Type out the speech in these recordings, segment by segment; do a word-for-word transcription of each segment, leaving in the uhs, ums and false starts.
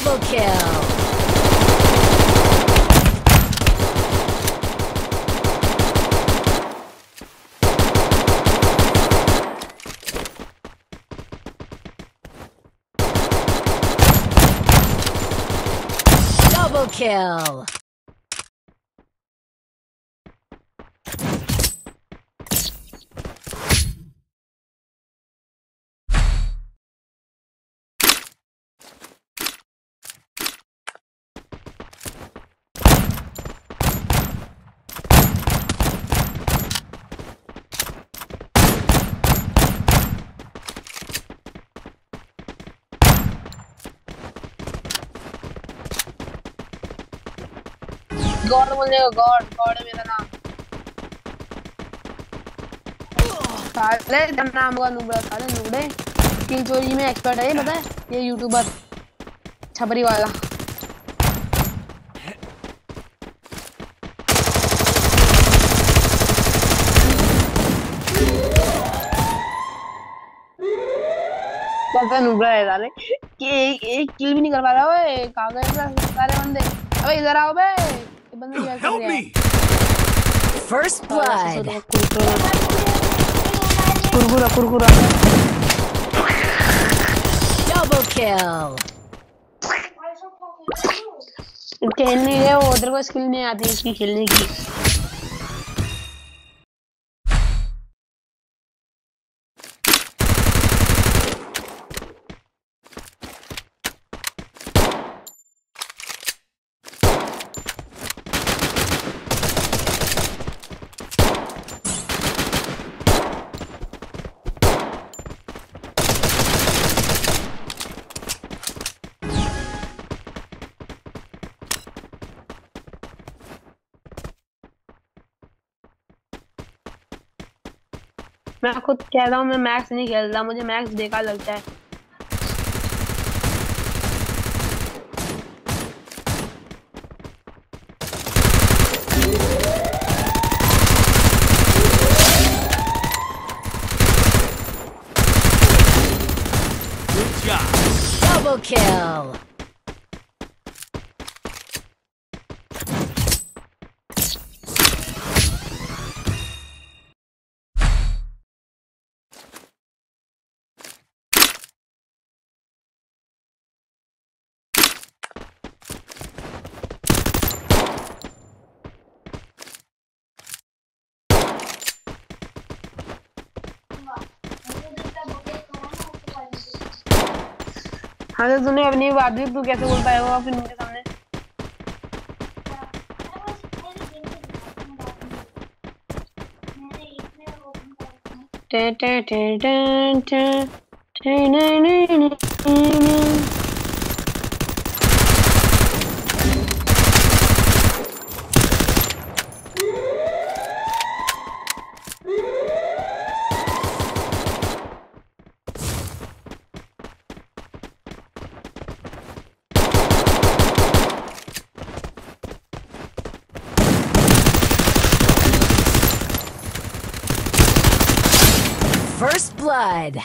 Double kill. Double kill. God बोलने का God God है मेरा नाम। साले तेरा नाम होगा नुबड़ा, साले नुबड़े किल चोरी में एक्सपर्ट है ये, पता है ये यूट्यूबर छपरी वाला। पता नुबड़ा है साले कि एक एक किल भी नहीं कर पा रहा है। कहां गए सारे बंदे? अबे इधर आओ बे, ये बंदे क्या कर रहे हैं? First blood. कुरकुरा कुरकुरा Double kill. खेलने गए वो, उधर को स्किल नहीं आती इसकी खेलने की। मैं खुद कह रहा हूँ मैं मैक्स नहीं खेलता, मुझे मैक्स बेकार लगता है। Double kill. हाँ तो तूने अपनी बात भी तू कैसे बोल पाएगा फिर उनके सामने? टे टे टे टे टे टे ने ने ने ने। First blood.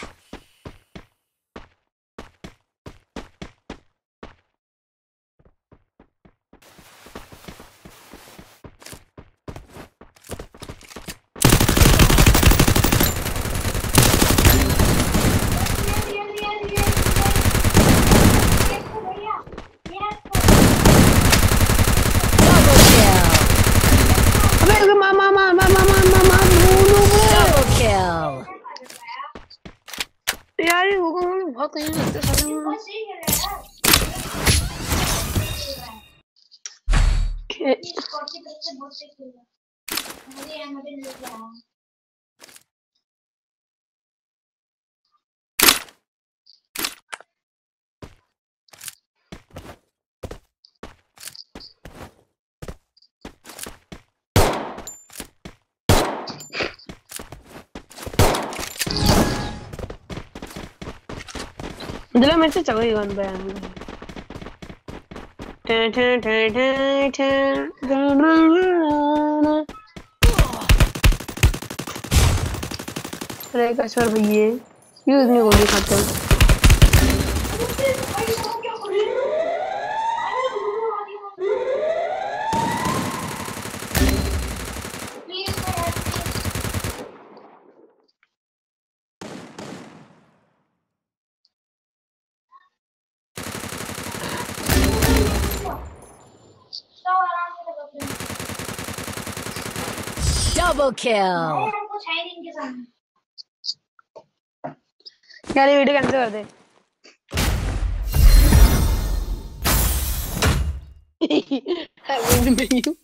यार ये होगा बहुत कहीं लगता है साले में। दिला मेरे से चल गई वन बाय वन। टन टन टन टन टन। अरे कश्मीर भैया यूज नहीं होगी खत्म। Double kill. यार ये वीडियो कैंसिल कर दे। I will be you.